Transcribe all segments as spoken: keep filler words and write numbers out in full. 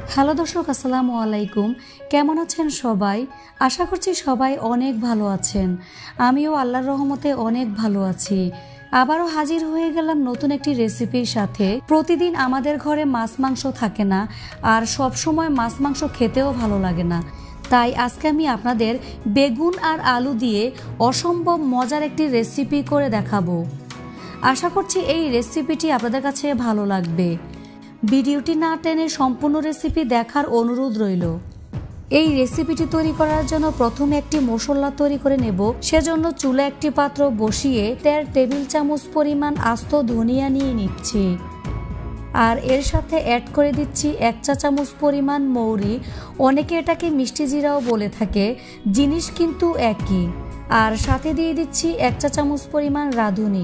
Hello দর্শক, আসসালামু আলাইকুম। কেমন আছেন সবাই? আশা করছি সবাই অনেক ভালো আছেন। আমিও আল্লাহর রহমতে অনেক ভালো আছি। আবারও হাজির হয়ে গেলাম নতুন একটি রেসিপির সাথে। প্রতিদিন আমাদের ঘরে মাছ মাংস থাকে না, আর সব সময় মাছ মাংস খেতেও ভালো লাগে না। তাই আজকে আমি আপনাদের বেগুন আর আলু দিয়ে অসম্ভব মজার একটি রেসিপি করে দেখাবো। আশা করছি এই রেসিপিটি আপনাদের কাছে ভালো লাগবে। ভিডিওটি না টেনে সম্পূর্ণ রেসিপি দেখার অনুরোধ রইল। এই রেসিপিটি তৈরি করার জন্য প্রথমে একটি মশলা তৈরি করে নেব। সেজন্য চুলা একটি পাত্র বসিয়ে দেড় টেবিল চামচ পরিমাণ আস্ত ধনিয়া নিয়ে নিচ্ছি, আর এর সাথে অ্যাড করে দিচ্ছি এক চা চামচ পরিমাণ মৌরি। অনেকে এটাকে মিষ্টি জিরাও বলে থাকে, জিনিস কিন্তু একই। আর সাথে দিয়ে দিচ্ছি এক চা চামচ পরিমাণ রাঁধুনি।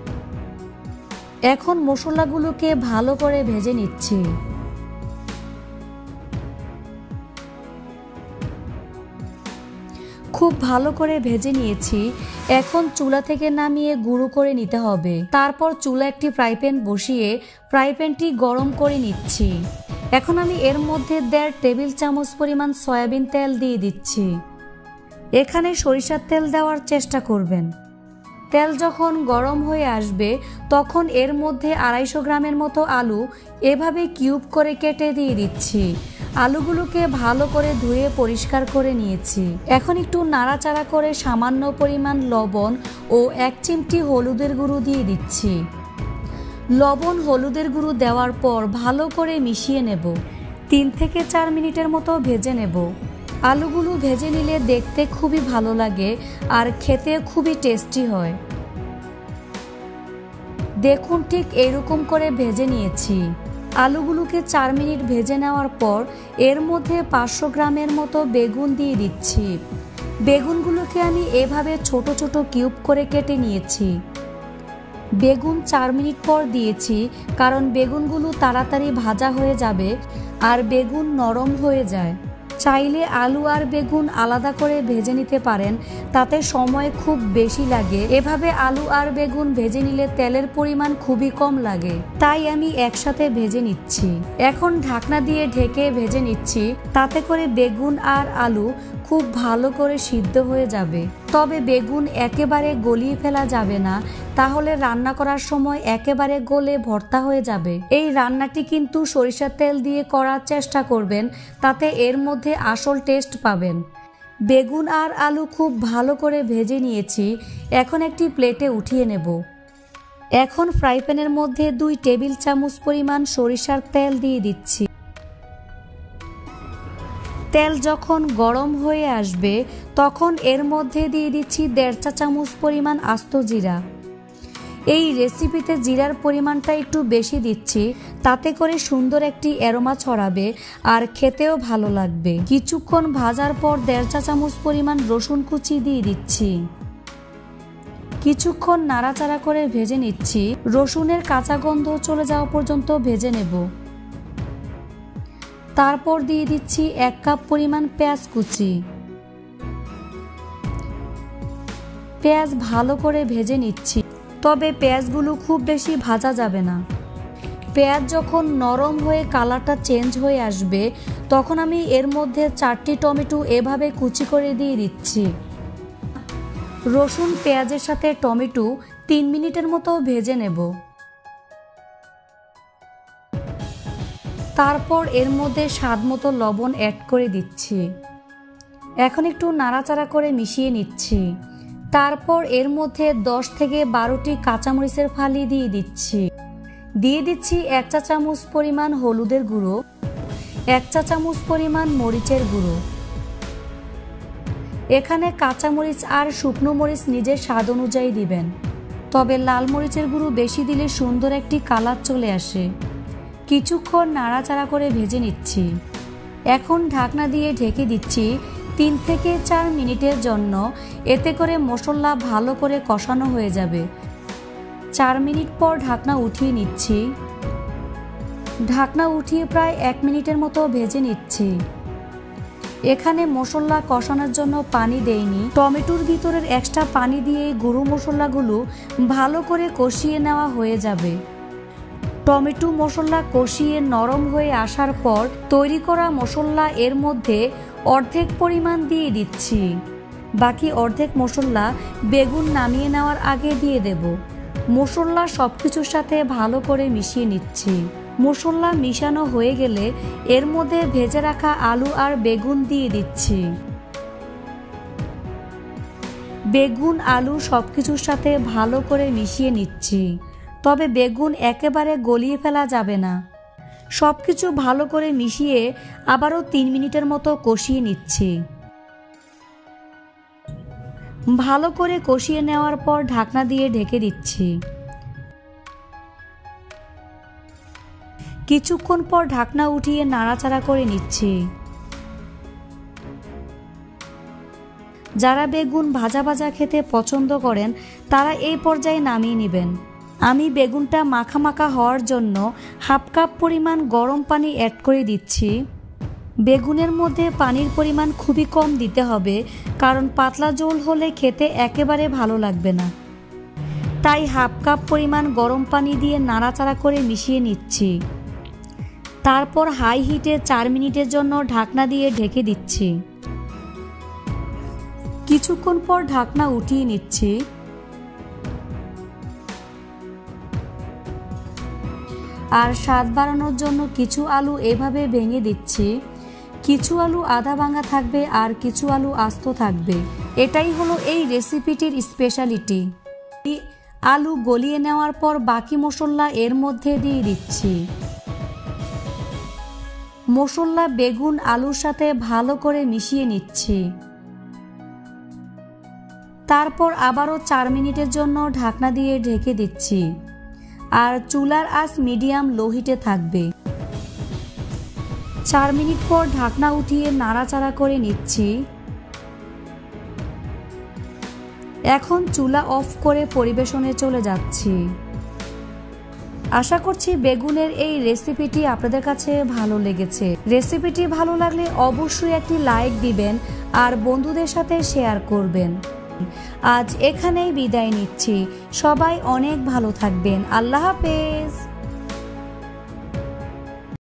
এখন মশলাগুলোকে ভালো করে ভেজে নিচ্ছি। খুব ভালো করে ভেজে নিয়েছি। এখন চুলা থেকে নামিয়ে গুঁড়ো করে নিতে হবে। তারপর চুলা একটি ফ্রাই প্যান বসিয়ে ফ্রাই প্যানটি গরম করে নিচ্ছি। এখন আমি এর মধ্যে দেড় টেবিল চামচ পরিমাণ সয়াবিন তেল দিয়ে দিচ্ছি। এখানে সরিষার তেল দেওয়ার চেষ্টা করবেন। তেল যখন গরম হয়ে আসবে তখন এর মধ্যে আড়াইশো গ্রামের মতো আলু এভাবে কিউব করে কেটে দিয়ে দিচ্ছি। আলুগুলোকে ভালো করে ধুয়ে পরিষ্কার করে নিয়েছি। এখন একটু নাড়াচাড়া করে সামান্য পরিমাণ লবণ ও এক চিমটি হলুদের গুঁড়ো দিয়ে দিচ্ছি। লবণ হলুদের গুঁড়ো দেওয়ার পর ভালো করে মিশিয়ে নেব। তিন থেকে চার মিনিটের মতো ভেজে নেব। আলুগুলো ভেজে নিলে দেখতে খুবই ভালো লাগে আর খেতে খুবই টেস্টি হয়। দেখুন, ঠিক এইরকম করে ভেজে নিয়েছি। আলুগুলোকে চার মিনিট ভেজে নেওয়ার পর এর মধ্যে পাঁচশো গ্রামের মতো বেগুন দিয়ে দিচ্ছি। বেগুনগুলোকে আমি এভাবে ছোট ছোট কিউব করে কেটে নিয়েছি। বেগুন চার মিনিট পর দিয়েছি, কারণ বেগুনগুলো তাড়াতাড়ি ভাজা হয়ে যাবে আর বেগুন নরম হয়ে যায়। চাইলে আলু আর বেগুন আলাদা করে ভেজে নিতে পারেন, তাতে সময় খুব বেশি লাগে। এভাবে আলু আর বেগুন ভেজে নিলে তেলের পরিমাণ খুবই কম লাগে, তাই আমি একসাথে ভেজে নিচ্ছি। এখন ঢাকনা দিয়ে ঢেকে ভেজে নিচ্ছি, তাতে করে বেগুন আর আলু খুব ভালো করে সিদ্ধ হয়ে যাবে। তবে বেগুন একেবারে গলিয়ে ফেলা যাবে না, তাহলে রান্না করার সময় একেবারে গলে ভর্তা হয়ে যাবে। এই রান্নাটি কিন্তু সরিষার তেল দিয়ে করার চেষ্টা করবেন, তাতে এর মধ্যে আসল টেস্ট পাবেন। বেগুন আর আলু খুব ভালো করে ভেজে নিয়েছি। এখন একটি প্লেটে উঠিয়ে নেব। এখন ফ্রাই প্যানের মধ্যে দুই টেবিল চামচ পরিমাণ সরিষার তেল দিয়ে দিচ্ছি। তেল যখন গরম হয়ে আসবে তখন এর মধ্যে দিয়ে দিচ্ছি দেড় চা চামচ পরিমাণ আস্ত জিরা। এই রেসিপিতে জিরার পরিমাণটা একটু বেশি দিচ্ছি, তাতে করে সুন্দর একটি অ্যারোমা ছড়াবে আর খেতেও ভালো লাগবে। কিছুক্ষণ ভাজার পর দেড় চা চামচ পরিমাণ রসুন কুচি দিয়ে দিচ্ছি। কিছুক্ষণ নাড়াচাড়া করে ভেজে নিচ্ছি। রসুনের কাঁচা গন্ধ চলে যাওয়া পর্যন্ত ভেজে নেব। তারপর দিয়ে দিচ্ছি এক কাপ পরিমাণ পেঁয়াজ কুচি। পেঁয়াজ ভালো করে ভেজে নিচ্ছি, তবে পেঁয়াজগুলো খুব বেশি ভাজা যাবে না। পেঁয়াজ যখন নরম হয়ে কালারটা চেঞ্জ হয়ে আসবে তখন আমি এর মধ্যে চারটি টমেটো এভাবে কুচি করে দিয়ে দিচ্ছি। রসুন পেঁয়াজের সাথে টমেটো তিন মিনিটের মতো ভেজে নেব। তারপর এর মধ্যে স্বাদ মতো লবণ অ্যাড করে দিচ্ছি। এখন একটু নাড়াচাড়া করে মিশিয়ে নিচ্ছি। তারপর এর মধ্যে দশ থেকে বারোটি কাঁচামরিচের ফালি দিয়ে দিচ্ছি। দিয়ে দিচ্ছি এক চা চামচ পরিমাণ হলুদের গুঁড়ো, এক চা চামচ পরিমাণ মরিচের গুঁড়ো। এখানে কাঁচামরিচ আর শুকনো মরিচ নিজের স্বাদ অনুযায়ী দিবেন, তবে লাল মরিচের গুঁড়ো বেশি দিলে সুন্দর একটি কালার চলে আসে। কিছুক্ষণ নাড়াচাড়া করে ভেজে নিচ্ছি। এখন ঢাকনা দিয়ে ঢেকে দিচ্ছি তিন থেকে চার মিনিটের জন্য। এতে করে মশলা ভালো করে কষানো হয়ে যাবে। চার মিনিট পর ঢাকনা উঠিয়ে নিচ্ছি। ঢাকনা উঠিয়ে প্রায় এক মিনিটের মতো ভেজে নিচ্ছি। এখানে মশলা কষানোর জন্য পানি দেইনি, টমেটোর ভিতরের এক্সট্রা পানি দিয়ে গুঁড়ো মশলাগুলো ভালো করে কষিয়ে নেওয়া হয়ে যাবে। টমেটো মশলা কষিয়ে নরম হয়ে আসার পর তৈরি করা মশলা এর মধ্যে অর্ধেক পরিমাণ দিয়ে দিচ্ছি। বাকি অর্ধেক মশলা বেগুন নামিয়ে নেওয়ার আগে দিয়ে দেব। মশলা সব কিছুর সাথে ভালো করে মিশিয়ে নিচ্ছি। মশলা মিশানো হয়ে গেলে এর মধ্যে ভেজে রাখা আলু আর বেগুন দিয়ে দিচ্ছি। বেগুন আলু সব কিছুর সাথে ভালো করে মিশিয়ে নিচ্ছি। তবে বেগুন একেবারে গলিয়ে ফেলা যাবে না। সব কিছু ভালো করে মিশিয়ে আবারও তিন মিনিটের মতো কষিয়ে নিচ্ছি। ভালো করে কষিয়ে নেওয়ার পর ঢাকনা দিয়ে ঢেকে দিচ্ছি। কিছুক্ষণ পর ঢাকনা উঠিয়ে নাড়াচাড়া করে নিচ্ছি। যারা বেগুন ভাজা ভাজা খেতে পছন্দ করেন তারা এই পর্যায়ে নামিয়ে নেবেন। আমি বেগুনটা মাখা মাখা হওয়ার জন্য হাফ কাপ পরিমাণ গরম পানি অ্যাড করে দিচ্ছি। বেগুনের মধ্যে পানির পরিমাণ খুবই কম দিতে হবে, কারণ পাতলা ঝোল হলে খেতে একেবারে ভালো লাগবে না। তাই হাফ কাপ পরিমাণ গরম পানি দিয়ে নাড়াচাড়া করে মিশিয়ে নিচ্ছি। তারপর হাই হিটে চার মিনিটের জন্য ঢাকনা দিয়ে ঢেকে দিচ্ছি। কিছুক্ষণ পর ঢাকনা উঠিয়ে নিচ্ছি। আর স্বাদ বাড়ানোর জন্য কিছু আলু এভাবে ভেঙে দিচ্ছি। কিছু আলু আধা ভাঙা থাকবে আর কিছু আলু আস্ত থাকবে। এটাই হলো এই রেসিপিটির স্পেশালিটি। আলু গলিয়ে নেওয়ার পর বাকি মশলা এর মধ্যে দিয়ে দিচ্ছি। মশলা বেগুন আলুর সাথে ভালো করে মিশিয়ে নিচ্ছি। তারপর আবারও চার মিনিটের জন্য ঢাকনা দিয়ে ঢেকে দিচ্ছি। আর চুলার আঁচ মিডিয়াম লো হিটে থাকবে। চার মিনিট পর ঢাকনা উঠিয়ে নাড়াচাড়া করে নিচ্ছি। এখন চুলা অফ করে পরিবেশনে চলে যাচ্ছি। আশা করছি বেগুনের এই রেসিপিটি আপনাদের কাছে ভালো লেগেছে। রেসিপিটি ভালো লাগলে অবশ্যই একটি লাইক দিবেন আর বন্ধুদের সাথে শেয়ার করবেন। আজ এখানেই বিদায় নিচ্ছি। সবাই অনেক ভালো থাকবেন। আল্লাহ হাফেজ।